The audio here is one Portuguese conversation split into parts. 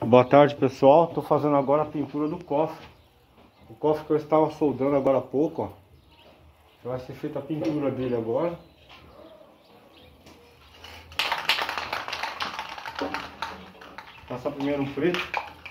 Boa tarde, pessoal. Estou fazendo agora a pintura do cofre. O cofre que eu estava soldando agora há pouco, ó. Já vai ser feita a pintura dele agora. Passar primeiro um preto.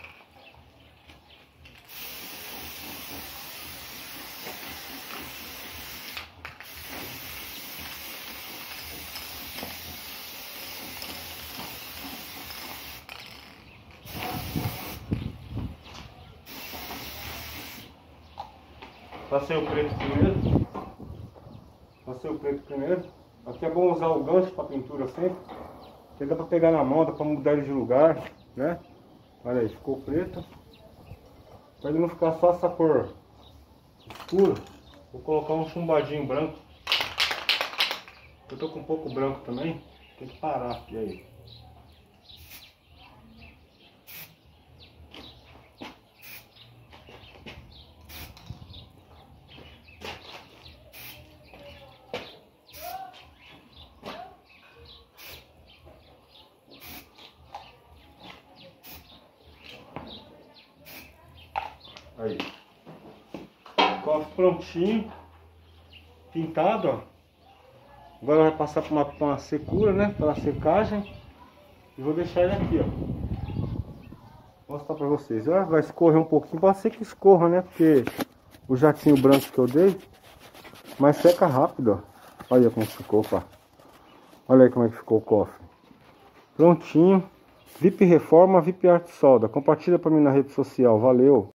Passei o preto primeiro. Passei o preto primeiro. Aqui é bom usar o gancho para pintura sempre. Porque dá para pegar na mão, dá para mudar ele de lugar, né? Olha aí, ficou preto. Para ele não ficar só essa cor escura, vou colocar um chumbadinho branco. Eu tô com um pouco branco também, tem que parar. E aí? Aí, cofre prontinho, pintado, ó. Agora vai passar por uma secura, né, pela secagem. E vou deixar ele aqui, ó. Vou mostrar pra vocês. Ó, vai escorrer um pouquinho, pode ser que escorra, né, porque o jatinho branco que eu dei, mas seca rápido, ó. Olha como ficou, pá. Olha aí como é que ficou o cofre. Prontinho. VIP Reforma, VIP Arte Solda. Compartilha pra mim na rede social, valeu.